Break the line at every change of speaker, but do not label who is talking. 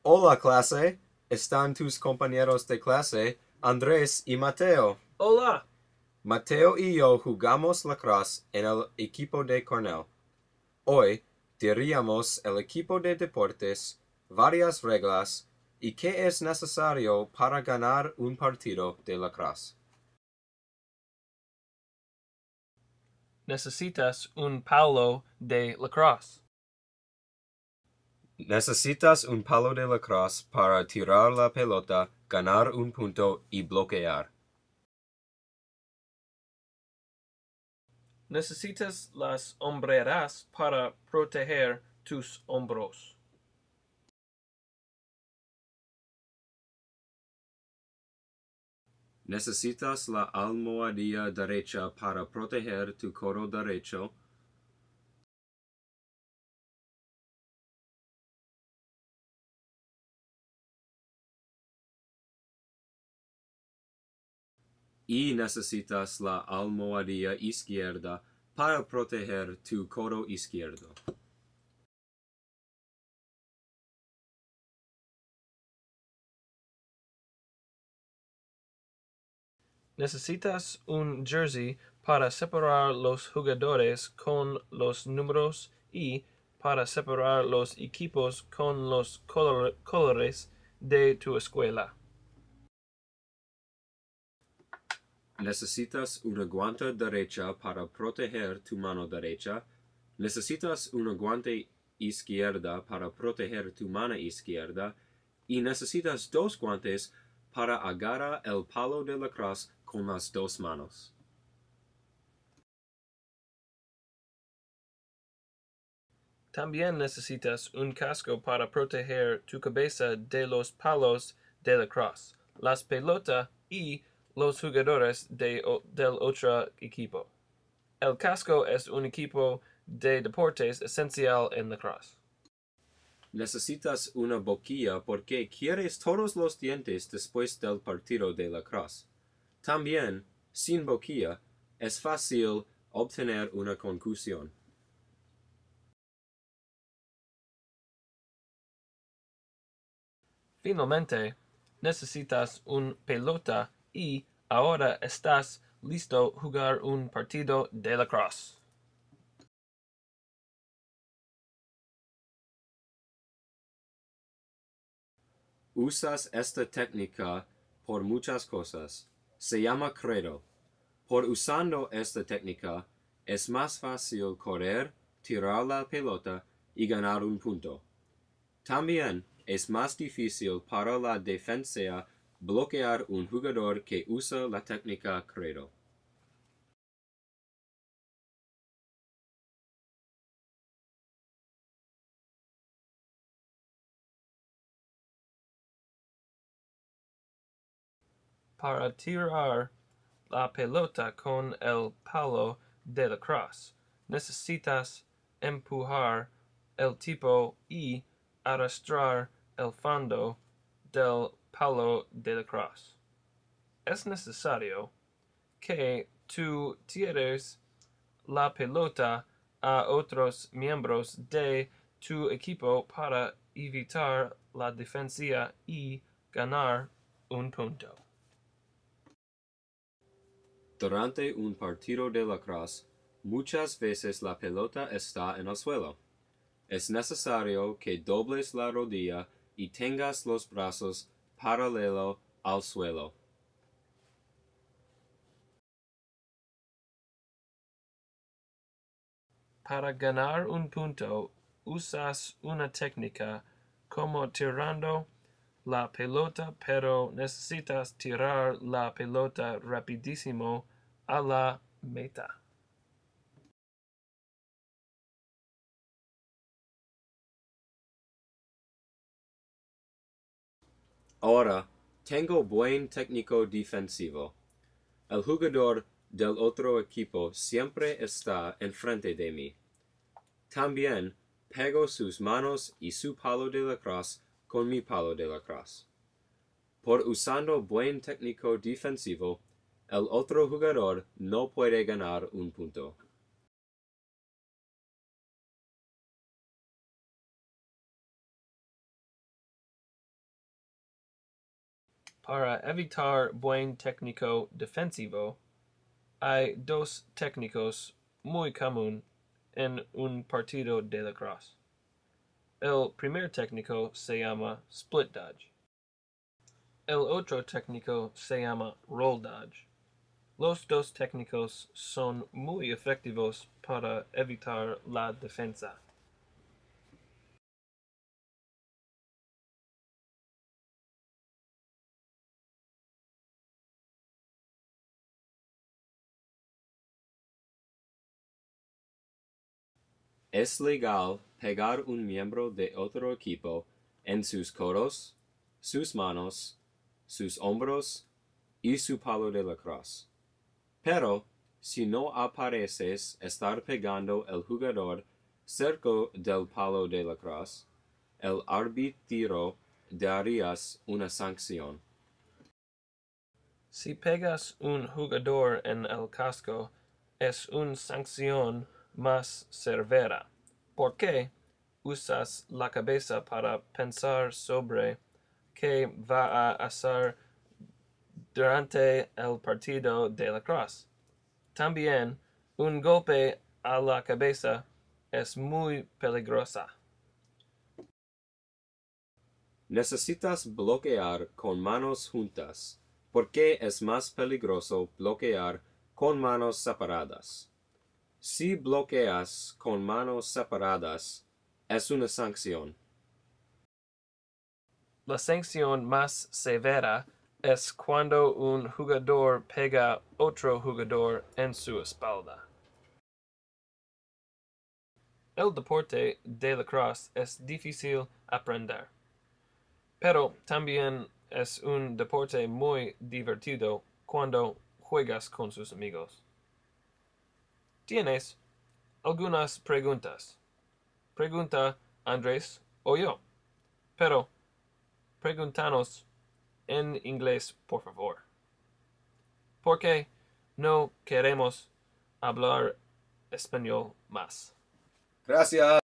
Hola, clase. ¿Están tus compañeros de clase, Andrés y Mateo?
Hola.
Mateo y yo jugamos lacrosse en el equipo de Cornell. Hoy diríamos el equipo de deportes, varias reglas y qué es necesario para ganar un partido de lacrosse.
Necesitas un palo de lacrosse.
Necesitas un palo de lacrosse para tirar la pelota, ganar un punto y bloquear.
Necesitas las hombreras para proteger tus hombros.
Necesitas la almohadilla derecha para proteger tu codo derecho. Y necesitas la almohadilla izquierda para proteger tu codo izquierdo.
Necesitas un jersey para separar los jugadores con los números y para separar los equipos con los colores de tu escuela.
Necesitas una guante derecha para proteger tu mano derecha. Necesitas una guante izquierda para proteger tu mano izquierda. Y necesitas dos guantes para agarrar el palo de lacrosse con las dos manos.
También necesitas un casco para proteger tu cabeza de los palos de lacrosse, las pelotas y los jugadores del otro equipo. El casco es un equipo de deportes esencial en lacrosse.
Necesitas una boquilla porque quieres todos los dientes después del partido de lacrosse. También, sin boquilla, es fácil obtener una concusión.
Finalmente, necesitas un pelota y ahora estás listo a jugar un partido de lacrosse.
Usas esta técnica por muchas cosas. Se llama credo. Por usando esta técnica, es más fácil correr, tirar la pelota y ganar un punto. También es más difícil para la defensa bloquear un jugador que usa la técnica credo.
Para tirar la pelota con el palo de lacrosse, necesitas empujar el tipo y arrastrar el fondo del palo de lacrosse. Es necesario que tú tires la pelota a otros miembros de tu equipo para evitar la defensa y ganar un punto.
Durante un partido de lacrosse, muchas veces la pelota está en el suelo. Es necesario que dobles la rodilla y tengas los brazos paralelo al suelo.
Para ganar un punto, usas una técnica como tirando la pelota, pero necesitas tirar la pelota rapidísimo a la meta.
Ahora, tengo buen técnico defensivo. El jugador del otro equipo siempre está enfrente de mí. También pego sus manos y su palo de lacrosse con mi palo de lacrosse. Por usando buen técnico defensivo, el otro jugador no puede ganar un punto.
Para evitar buen técnico defensivo, hay dos técnicos muy común en un partido de lacrosse. El primer técnico se llama split dodge. El otro técnico se llama roll dodge. Los dos técnicos son muy efectivos para evitar la defensa.
Es legal pegar un miembro de otro equipo en sus codos, sus manos, sus hombros y su palo de lacrosse. Pero, si no apareces estar pegando el jugador cerca del palo de lacrosse, el árbitro darías una sanción.
Si pegas un jugador en el casco, es una sanción más severa, porque usas la cabeza para pensar sobre qué va a hacer durante el partido de lacrosse. También, un golpe a la cabeza es muy peligrosa.
Necesitas bloquear con manos juntas, porque es más peligroso bloquear con manos separadas. Si bloqueas con manos separadas, es una sanción.
La sanción más severa es cuando un jugador pega otro jugador en su espalda. El deporte de lacrosse es difícil aprender, pero también es un deporte muy divertido cuando juegas con sus amigos. ¿Tienes algunas preguntas? Pregunta Andrés o yo, pero pregúntanos en inglés, por favor. Porque no queremos hablar español más.
Gracias.